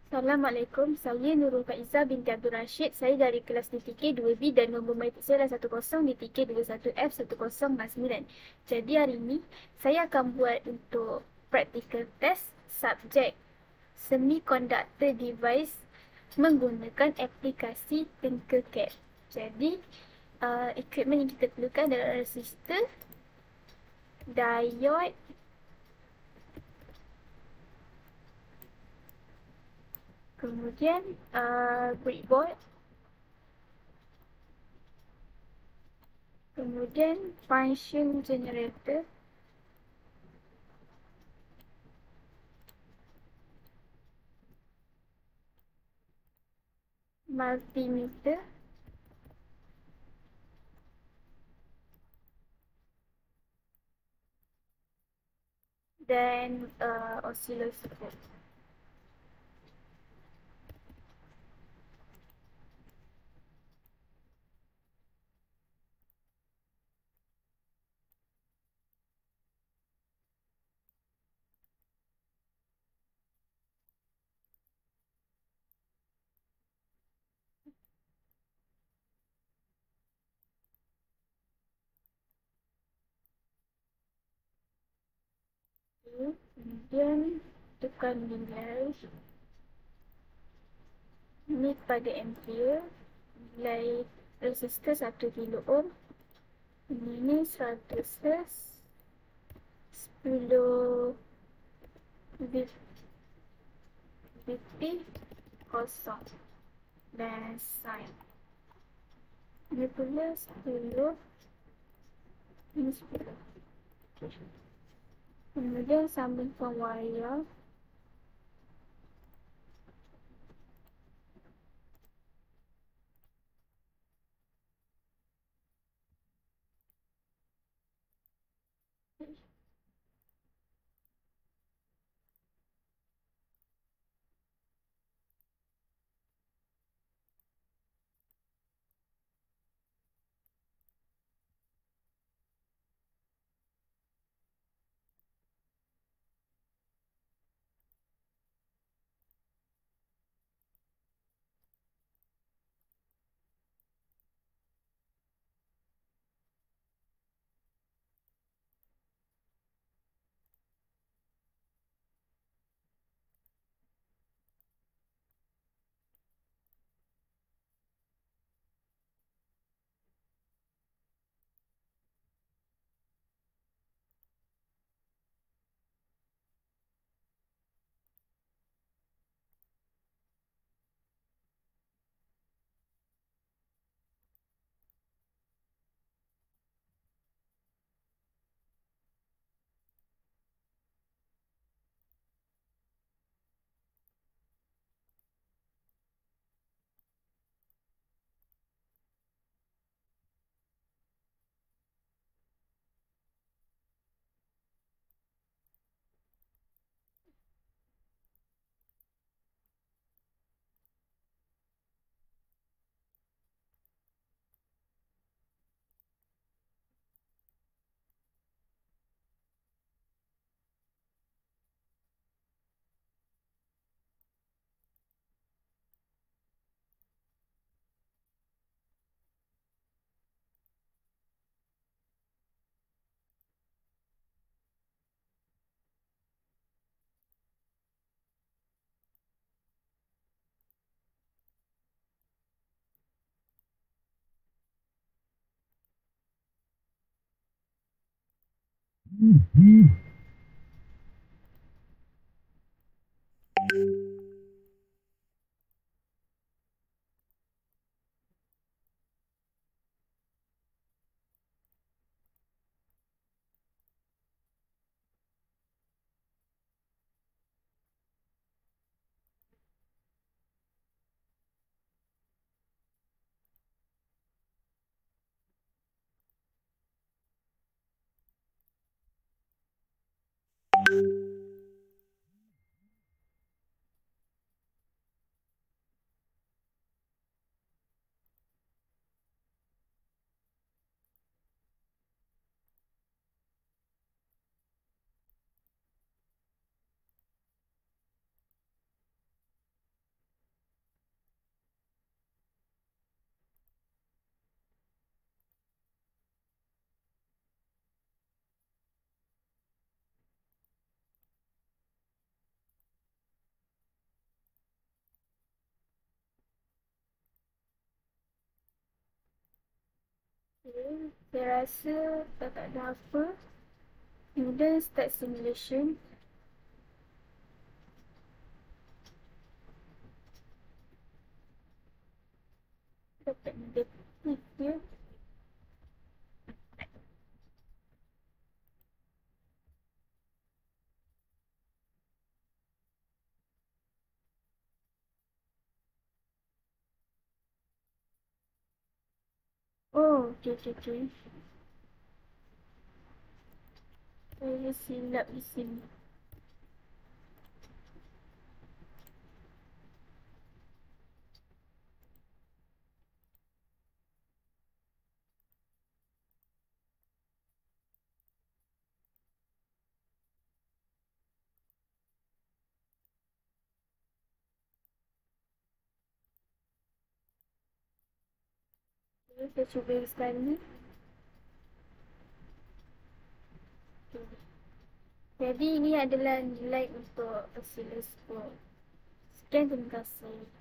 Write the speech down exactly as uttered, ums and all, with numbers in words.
Assalamualaikum, saya Nurul Faizah binti Abdul Rashid. Saya dari kelas D T K dua B dan nombor matrik saya adalah satu kosong D T K dua satu F satu kosong sembilan. Jadi hari ini saya akan buat untuk practical test subjek Semiconductor Device menggunakan aplikasi Tinkercad. Jadi uh, equipment yang kita perlukan adalah resistor, diode, kemudian uh, breadboard, kemudian function generator, multimeter, dan uh, oscilloscope. Okay. Kemudian tekan nilai ini pada ampere, nilai resistor satu kilo ohm, ini seratus hertz, sepuluh Vp kosong dan sign. Ini pula sepuluh, ini sepuluh. Kemudian sambungkan wayar. Okay. Saya rasa dah tak ada apa. Kemudian start simulation. Dapat negatif ya. Oh, okey, okey, okey. Saya silap di sini. Okay, saya cuba sekali. Okay. Jadi ini adalah nilai untuk oscilloscope. Sekian, terima kasih.